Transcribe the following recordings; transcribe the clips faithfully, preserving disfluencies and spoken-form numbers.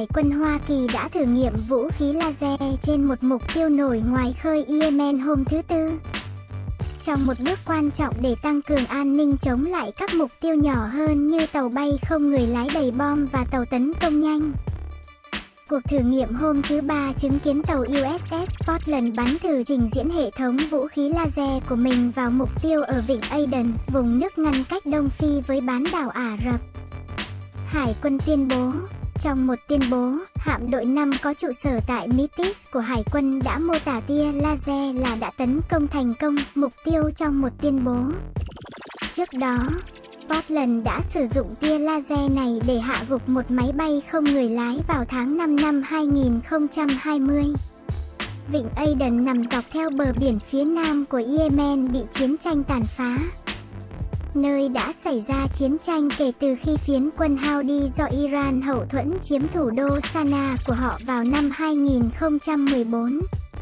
Hải quân Hoa Kỳ đã thử nghiệm vũ khí laser trên một mục tiêu nổi ngoài khơi Yemen hôm thứ Tư. Trong một bước quan trọng để tăng cường an ninh chống lại các mục tiêu nhỏ hơn như tàu bay không người lái đầy bom và tàu tấn công nhanh. Cuộc thử nghiệm hôm thứ Ba chứng kiến tàu u ét ét Portland bắn thử trình diễn hệ thống vũ khí laser của mình vào mục tiêu ở vịnh Aden, vùng nước ngăn cách Đông Phi với bán đảo Ả Rập. Hải quân tuyên bố. Trong một tuyên bố, hạm đội năm có trụ sở tại Mitis của Hải quân đã mô tả tia laser là đã tấn công thành công mục tiêu trong một tuyên bố. Trước đó, Portland đã sử dụng tia laser này để hạ gục một máy bay không người lái vào tháng năm năm hai nghìn không trăm hai mươi. Vịnh Aden nằm dọc theo bờ biển phía nam của Yemen bị chiến tranh tàn phá, nơi đã xảy ra chiến tranh kể từ khi phiến quân Houthi do Iran hậu thuẫn chiếm thủ đô Sanaa của họ vào năm hai nghìn không trăm mười bốn.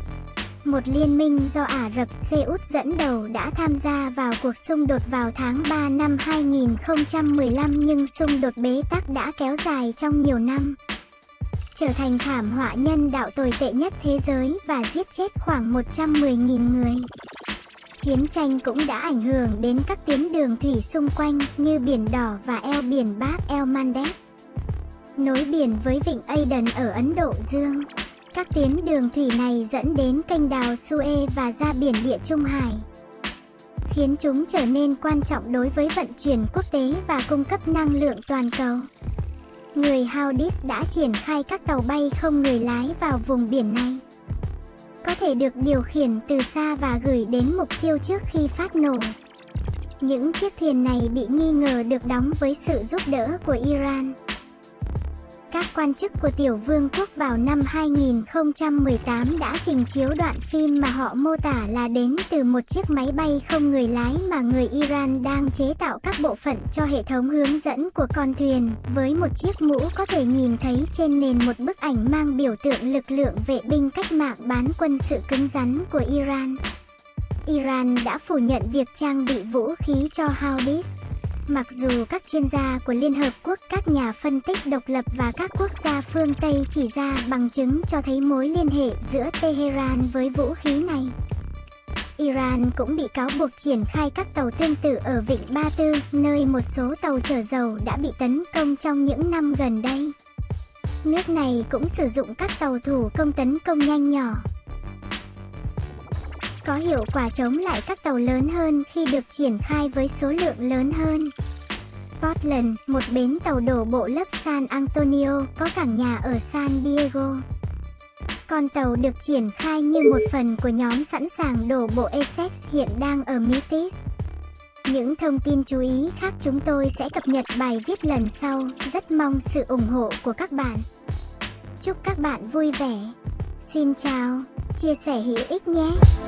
Một liên minh do Ả Rập Xê Út dẫn đầu đã tham gia vào cuộc xung đột vào tháng ba năm hai nghìn không trăm mười lăm, nhưng xung đột bế tắc đã kéo dài trong nhiều năm, trở thành thảm họa nhân đạo tồi tệ nhất thế giới và giết chết khoảng một trăm mười nghìn người. Chiến tranh cũng đã ảnh hưởng đến các tuyến đường thủy xung quanh như Biển Đỏ và eo biển Bab el Mandeb, nối biển với vịnh Aden ở Ấn Độ Dương. Các tuyến đường thủy này dẫn đến kênh đào Suez và ra biển Địa Trung Hải, khiến chúng trở nên quan trọng đối với vận chuyển quốc tế và cung cấp năng lượng toàn cầu. Người Houthis đã triển khai các tàu bay không người lái vào vùng biển này, có thể được điều khiển từ xa và gửi đến mục tiêu trước khi phát nổ. Những chiếc thuyền này bị nghi ngờ được đóng với sự giúp đỡ của Iran. Các quan chức của Tiểu Vương quốc vào năm hai nghìn không trăm mười tám đã trình chiếu đoạn phim mà họ mô tả là đến từ một chiếc máy bay không người lái mà người Iran đang chế tạo các bộ phận cho hệ thống hướng dẫn của con thuyền, với một chiếc mũ có thể nhìn thấy trên nền một bức ảnh mang biểu tượng lực lượng vệ binh cách mạng bán quân sự cứng rắn của Iran. Iran đã phủ nhận việc trang bị vũ khí cho Houthis, mặc dù các chuyên gia của Liên Hợp Quốc, các nhà phân tích độc lập và các quốc gia phương Tây chỉ ra bằng chứng cho thấy mối liên hệ giữa Tehran với vũ khí này. Iran cũng bị cáo buộc triển khai các tàu tương tự ở vịnh Ba Tư, nơi một số tàu chở dầu đã bị tấn công trong những năm gần đây. Nước này cũng sử dụng các tàu thủ công tấn công nhanh nhỏ, có hiệu quả chống lại các tàu lớn hơn khi được triển khai với số lượng lớn hơn. Portland, một bến tàu đổ bộ lấp San Antonio, có cảng nhà ở San Diego. Con tàu được triển khai như một phần của nhóm sẵn sàng đổ bộ Essex hiện đang ở Mitis. Những thông tin chú ý khác chúng tôi sẽ cập nhật bài viết lần sau. Rất mong sự ủng hộ của các bạn. Chúc các bạn vui vẻ. Xin chào, chia sẻ hữu ích nhé.